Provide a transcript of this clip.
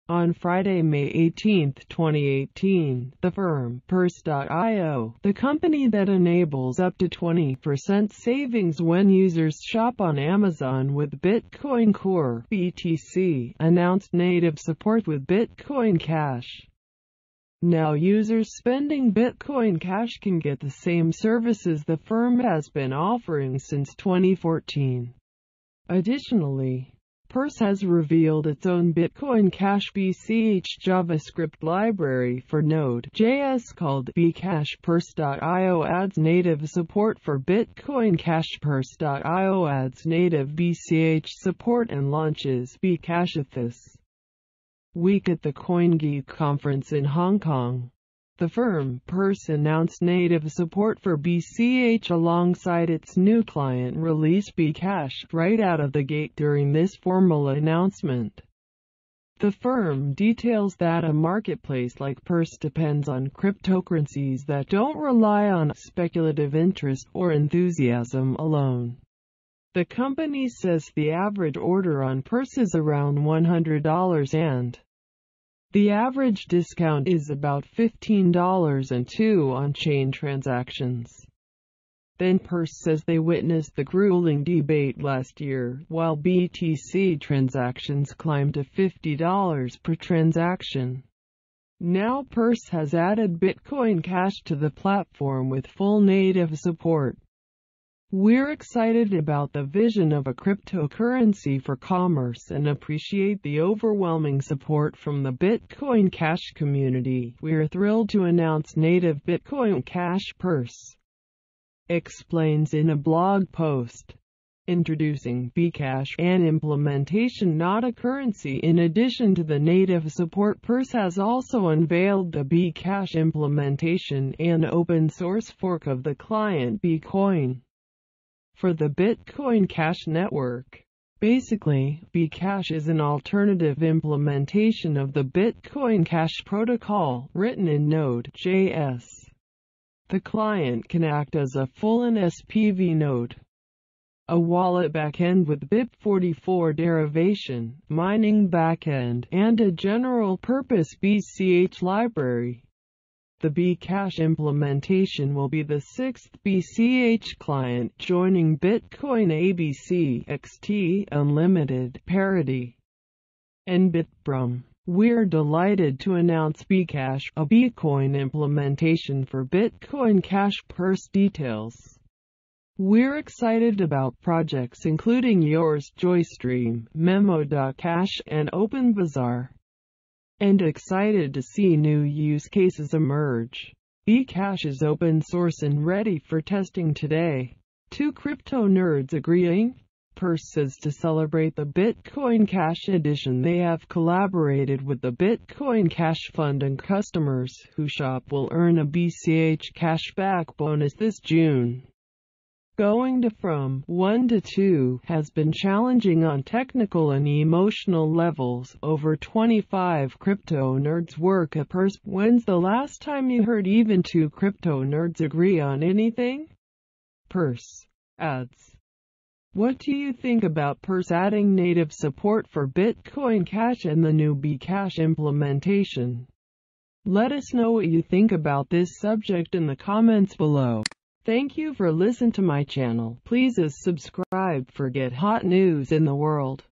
On Friday, May 18, 2018, the firm Purse.io, the company that enables up to 20% savings when users shop on Amazon with Bitcoin Core (BTC), announced native support with Bitcoin Cash. Now users spending Bitcoin Cash can get the same services the firm has been offering since 2014. Additionally, Purse has revealed its own Bitcoin Cash BCH JavaScript library for Node.js called Bcash. Purse.io adds native support for Bitcoin Cash. Purse.io adds native BCH support and launches Bcash this week at the CoinGeek conference in Hong Kong. The firm Purse announced native support for BCH alongside its new client release Bcash right out of the gate during this formal announcement. The firm details that a marketplace like Purse depends on cryptocurrencies that don't rely on speculative interest or enthusiasm alone. The company says the average order on Purse is around $100 and the average discount is about $15 and $2 on-chain transactions. Then Purse says they witnessed the grueling debate last year, while BTC transactions climbed to $50 per transaction. Now Purse has added Bitcoin Cash to the platform with full native support. We're excited about the vision of a cryptocurrency for commerce and appreciate the overwhelming support from the Bitcoin Cash community. We're thrilled to announce native Bitcoin Cash. Purse explains in a blog post. Introducing Bcash, an implementation not a currency. In addition to the native support, Purse has also unveiled the Bcash implementation, an open-source fork of the client Bcoin for the Bitcoin Cash network. Basically, Bcash is an alternative implementation of the Bitcoin Cash protocol, written in Node.js. The client can act as a full NSPV node, a wallet backend with BIP44 derivation, mining backend, and a general-purpose BCH library. The Bcash implementation will be the sixth BCH client, joining Bitcoin ABC, XT, Unlimited, Parity, and Bitbrum. We're delighted to announce Bcash, a Bitcoin implementation for Bitcoin Cash. Purse details. We're excited about projects including yours, Joystream, Memo.cash, and OpenBazaar, and excited to see new use cases emerge. Bcash is open source and ready for testing today. Two crypto nerds agreeing? Purse says to celebrate the Bitcoin Cash edition they have collaborated with the Bitcoin Cash Fund, and customers who shop will earn a BCH cashback bonus this June. Going from 1 to 2 has been challenging on technical and emotional levels. Over 25 crypto nerds work at Purse. When's the last time you heard even two crypto nerds agree on anything? Purse adds. What do you think about Purse adding native support for Bitcoin Cash and the new Bcash implementation? Let us know what you think about this subject in the comments below. Thank you for listening to my channel. Please subscribe for get hot news in the world.